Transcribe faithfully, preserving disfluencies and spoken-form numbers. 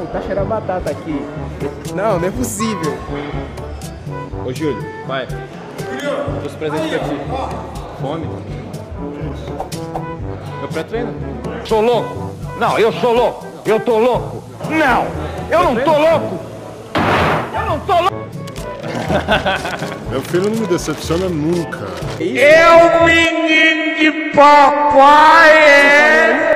tá cheirando batata aqui. Não, não é possível. Ô, Júlio, vai. Trouxe presente pra ti. Fome. Meu pré-treino. Sou louco? Não, eu sou louco. Eu tô louco. Não, eu não tô louco. Eu não tô louco. Meu filho não me decepciona nunca. É o menino de papai, é.